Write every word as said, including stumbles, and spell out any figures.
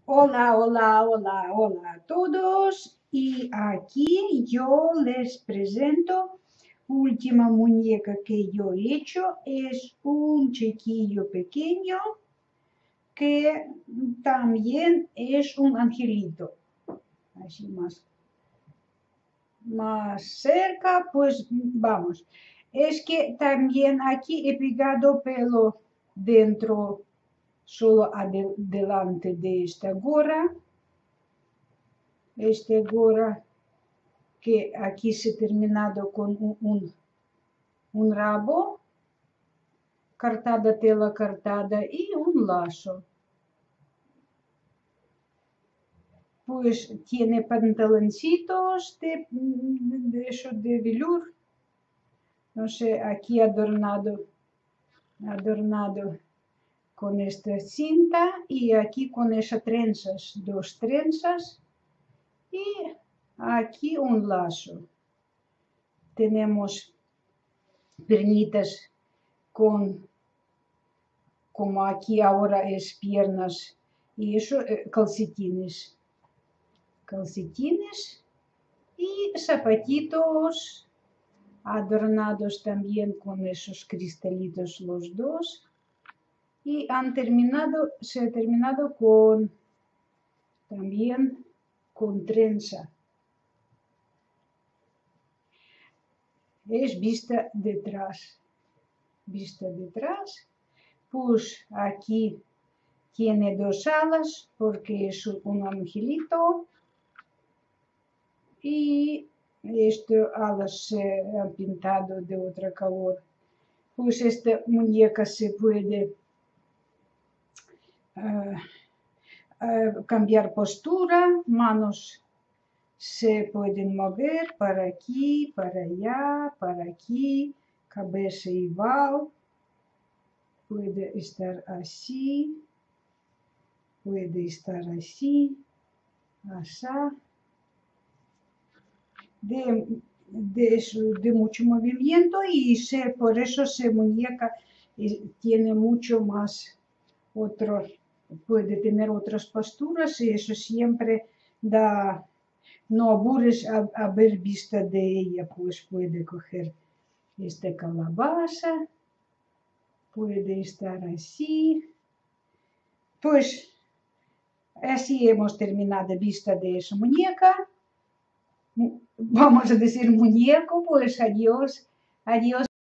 Hola, hola, hola, hola a todos. Y aquí yo les presento última muñeca que yo he hecho. Es un chiquillo pequeño que también es un angelito. Así más, más cerca, pues vamos. Es que también aquí he pegado pelo dentro, solo delante de esta gorra. Esta gorra que aquí se ha terminado con un, un, un rabo, cartada, tela cartada y un lazo. Pues tiene pantaloncitos de, de eso de velour, no sé, aquí adornado, adornado con esta cinta y aquí con esas trenzas, dos trenzas y aquí un lazo. Tenemos pernitas con, como aquí ahora es piernas y eso, eh, calcetines. Calcetines y zapatitos adornados también con esos cristalitos los dos. Y han terminado, se ha terminado con, también con trenza. Es vista detrás. Vista detrás. Pues aquí tiene dos alas porque es un angelito. Y estas alas se han pintado de otro color. Pues esta muñeca se puede uh, uh, cambiar postura, manos se pueden mover para aquí, para allá, para aquí, cabeza igual, puede estar así, puede estar así, así. De, de, de mucho movimiento y se, por eso se muñeca y tiene mucho más otro, puede tener otras posturas y eso siempre da, no aburres a, a ver vista de ella, pues puede coger esta calabaza, puede estar así, pues así hemos terminado vista de esa muñeca. Vamos a decir muñeco, pues adiós, adiós.